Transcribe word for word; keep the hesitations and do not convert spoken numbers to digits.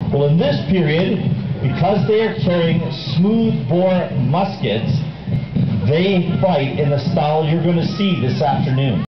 Well, in this period, because they are carrying smooth-bore muskets, they fight in the style you're going to see this afternoon.